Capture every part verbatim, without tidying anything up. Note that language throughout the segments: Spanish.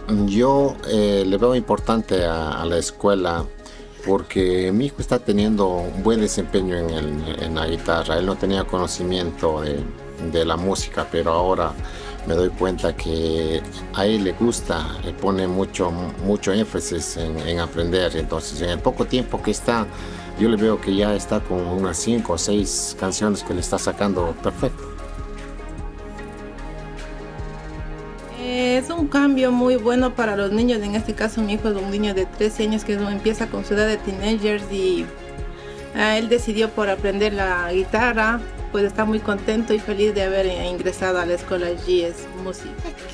Yo eh, le veo importante a, a la escuela porque mi hijo está teniendo un buen desempeño en, el- en la guitarra. Él no tenía conocimiento de, de la música, pero ahora me doy cuenta que a él le gusta, le pone mucho, mucho énfasis en, en aprender. Entonces, en el poco tiempo que está, yo le veo que ya está con unas cinco o seis canciones que le está sacando perfecto. Es un cambio muy bueno para los niños. En este caso mi hijo es un niño de trece años que empieza con su edad de teenagers y ah, él decidió por aprender la guitarra. Pues está muy contento y feliz de haber ingresado a la escuela G S Music.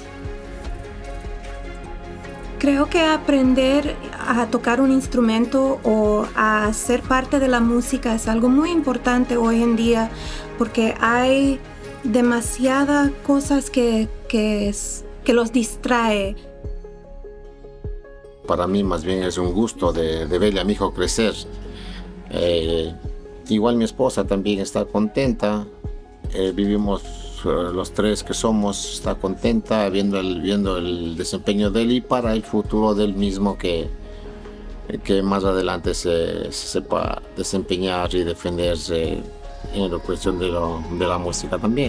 Creo que aprender a tocar un instrumento o a ser parte de la música es algo muy importante hoy en día porque hay demasiadas cosas que, que, es- que los distrae. Para mí más bien es un gusto de, de verle a mi hijo crecer. Eh, Igual mi esposa también está contenta. Eh, vivimos eh, los tres que somos, está contenta viendo el, viendo el desempeño de él y para el futuro del mismo que, que más adelante se, se sepa desempeñar y defenderse en la cuestión de, lo- de la música también.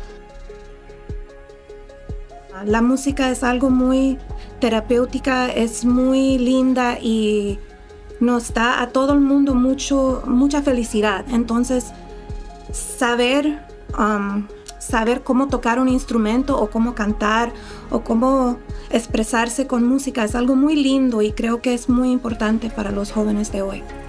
La música es algo muy terapéutica, es muy linda y nos da a todo el mundo mucho, mucha felicidad. Entonces, saber, um, saber cómo tocar un instrumento o cómo cantar o cómo expresarse con música es algo muy lindo y creo que es muy importante para los jóvenes de hoy.